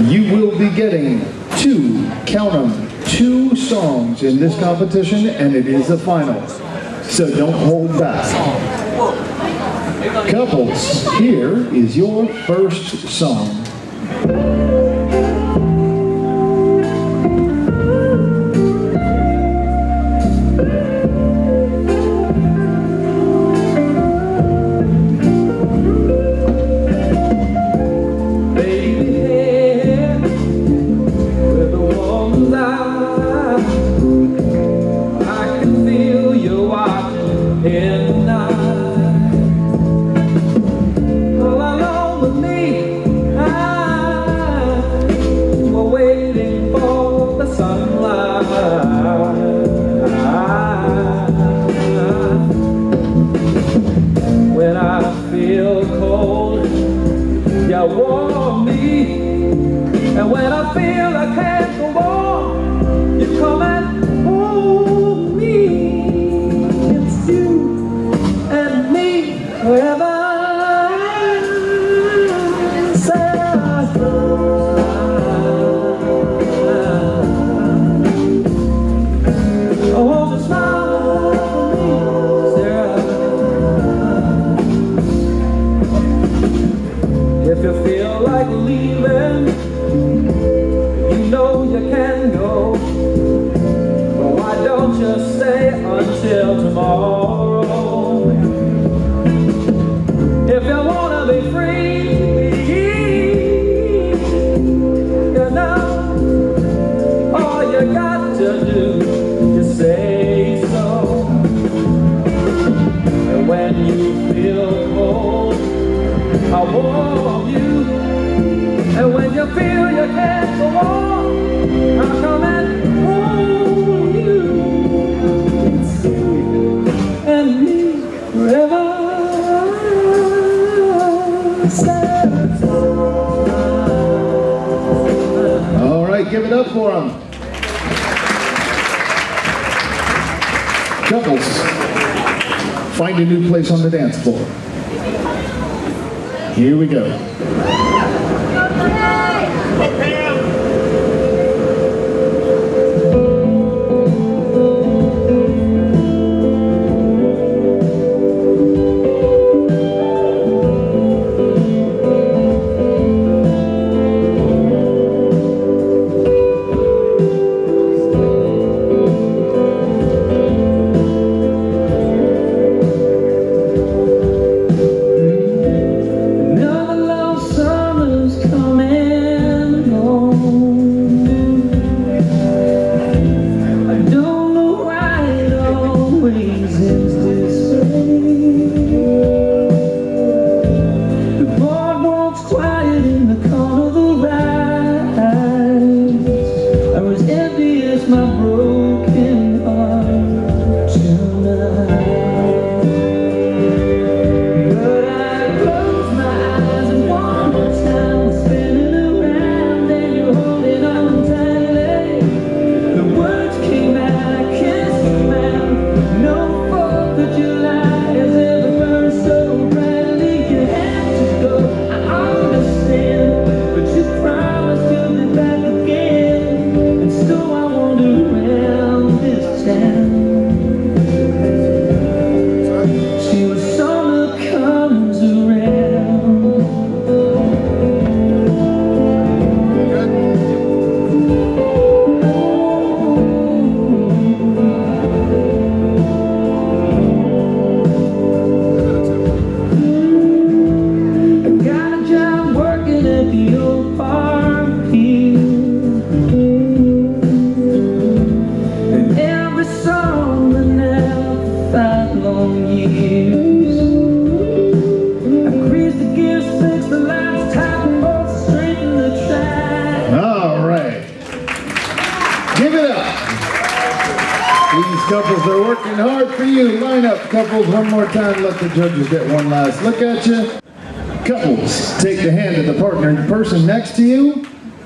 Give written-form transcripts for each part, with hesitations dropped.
You will be getting count them, 2 songs in this competition, and it is the final. So don't hold back. Couples, here is your first song. Warm me, and when I feel I can't go on, you come and hold me. It's you and me forever. Oh, just smile for me, Sarah. If you feel like leaving, you know you can go. But why don't you stay until tomorrow? If you wanna be free, you know, all you got to do is say so. And when you feel cold, I'll warm you, and when you feel you can't go on, I'll come and hold you. It's you and me forever. All right, give it up for them. Couples, find a new place on the dance floor. Here we go. Couples, they're working hard for you. Line up, couples, one more time. Let the judges get one last look at you. Couples, take the hand of the partner and the person next to you.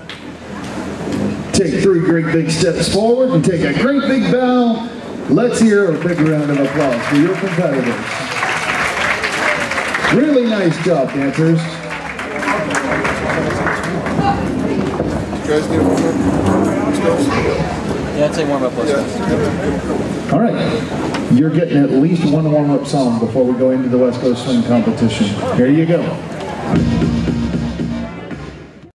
Take 3 great big steps forward and take a great big bow. Let's hear a big round of applause for your competitors. Really nice job, dancers. guys need a warm-up? Yeah, I'd say warm-up West Coast. All right. You're getting at least one warm-up song before we go into the West Coast Swing competition. Here you go.